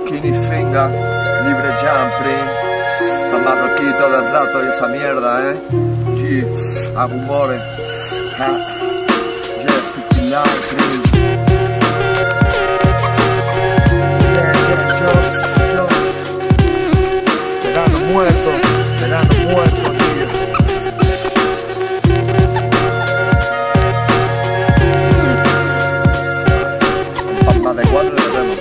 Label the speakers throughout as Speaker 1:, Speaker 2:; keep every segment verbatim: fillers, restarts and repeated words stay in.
Speaker 1: Skinny Finger, Libre Jumping, la marroquito del rato y esa mierda, eh. G, Agumore, ha, Jeffy Light, Verano muerto, verano muerto, tío. Un pan más de cuatro le vemos.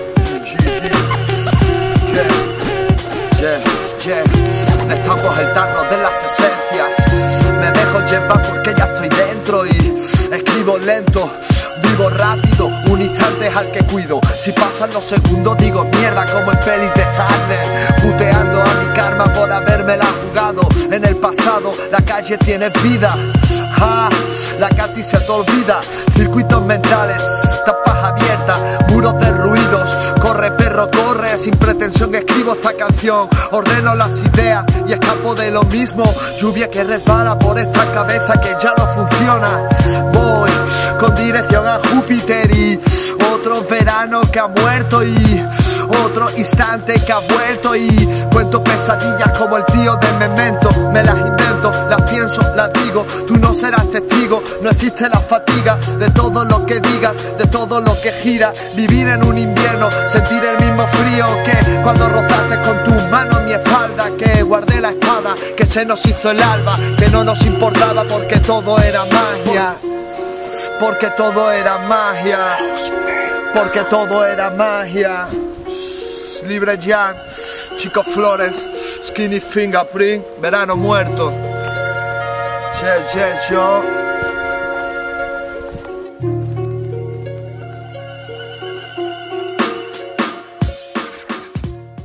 Speaker 1: Yeah, yeah, yeah. Estamos el tarro de las esencias. Me dejo llevar porque ya estoy dentro y escribo lento. Vivo rápido, un instante es al que cuido. Si pasan los segundos digo mierda como en pelis de Harlem. Puteando a mi karma por habérmela jugado. En el pasado la calle tiene vida, ah, la Katy se te olvida. Circuitos mentales, tapas abiertas, muros de ruidos. Corre perro, corre, sin pretensión escribo esta canción. Ordeno las ideas y escapo de lo mismo. Lluvia que resbala por esta cabeza que ya no funciona. Voy con dirección a Júpiter y otro verano que ha muerto y otro instante que ha vuelto y cuento pesadillas como el tío del Memento. Me las invento, las pienso, las digo, tú no serás testigo. No existe la fatiga de todo lo que digas, de todo lo que gira. Vivir en un invierno, sentir el mismo frío que cuando rozaste con tus manos mi espalda. Que guardé la espada, que se nos hizo el alba, que no nos importaba porque todo era magia. Porque todo era magia, porque todo era magia. Libre Jam, Chico Flores, Skinny Fingerprint, Verano muerto. Che, che, yo.